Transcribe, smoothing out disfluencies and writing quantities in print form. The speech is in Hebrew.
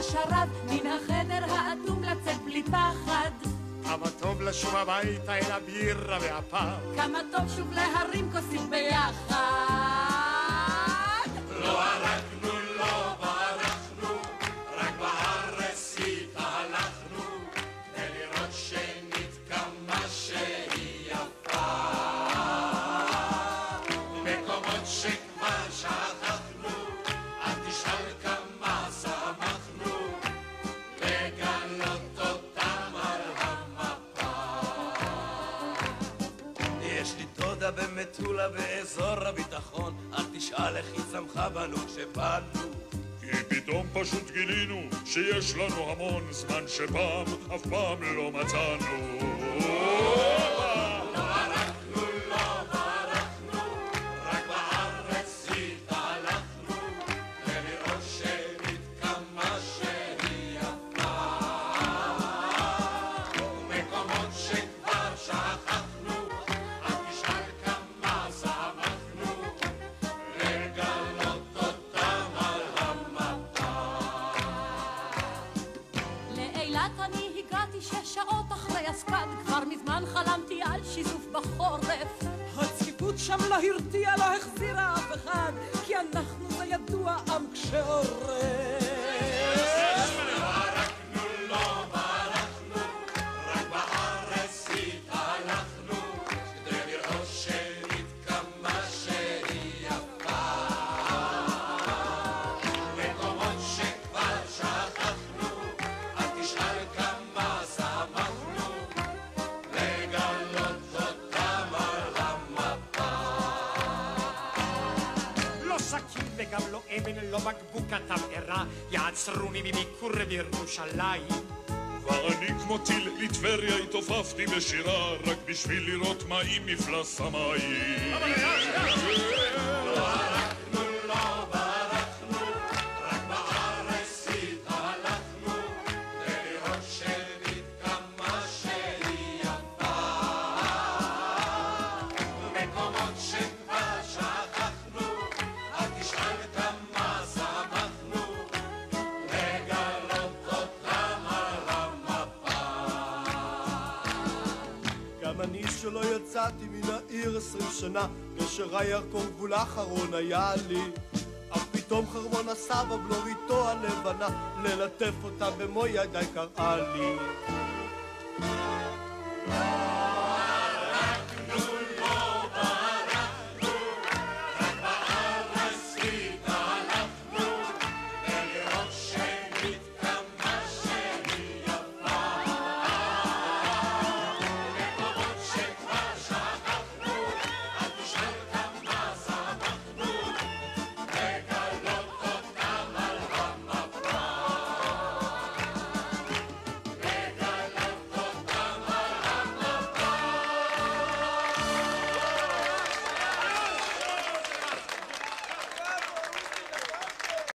השרד, מן החדר האטום לצאת בלי פחד. כמה טוב לשוב הביתה אל הבירה והפאב. כמה טוב שוב להרים כוסית ביחד. לא הרגנו, לא ברחנו, רק בארץ התהלכנו, כדי לראות שנית כמה שהיא יפה. מקומות שכבר שכחנו, אל תשאל כמה שמחנו, לגלות אותם על המפה. יש לי דודה במטולה באזור הביטחון, אל תשאל איך היא צמחה בנו כשבאנו, כי פתאום פשוט גילינו שיש לנו המון זמן שפעם אף פעם לא מצאנו. לא הרגנו, לא ברחנו, רק בארץ התהלכנו, ולראות שנית כמה שהיא יפה. ומקומות שכבר שכחנו, אל תשאל כמה שמחנו, לגלות אותם על המפה. לאילת אני הגעתי 6 שעות אחרי הספד, כבר מזמן חלמתי על שיזוף בחורף. הצפיפות שם לא הרתיעה, לא החזירה אף אחד, כי אנחנו זה ידוע עם כשעורף. לא הרגנו, לא ברחנו, רק בארץ התהלכנו, כדי לראות שנית כמה שהיא יפה. מקומות שכבר שכחנו, אל תשאל כמה שמחנו, לגלות אותם על המפה. לא סכין וגם לא אבן, לא בקבוק התבערה, יעצרוני מביקור בירושלים. ואני כמו טיל לטבריה התעופפתי בשירה, רק בשביל לראות מה עם מפלס המים. לא הרגנו, לא ברחנו, רק בארץ התהלכנו, כדי לראות שנית כמה שהיא יפה. ומקומות שכבר שכחנו, אל תשאל כמה שמחנו, לגלות אותם על המפה. גם אני שלא יצאתי מן העיר 20 שנה, גשר הירקון גבול האחרון היה לי, אך פתאום חרמון הסבא בלוריתו הלבנה, ללטף אותה במו ידיי קראה לי.